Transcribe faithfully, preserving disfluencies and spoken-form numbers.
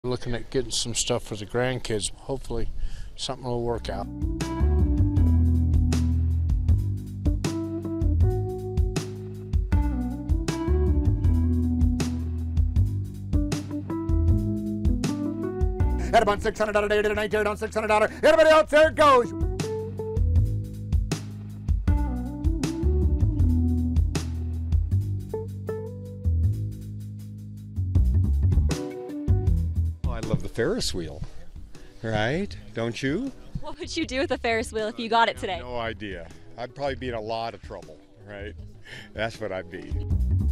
Looking at getting some stuff for the grandkids. Hopefully something will work out. At about six hundred dollars a day to night, on six hundred dollars. Everybody else, there it goes. I love the Ferris wheel, right? Don't you? What would you do with a Ferris wheel if you got it today? No idea. I'd probably be in a lot of trouble, right? That's what I'd be.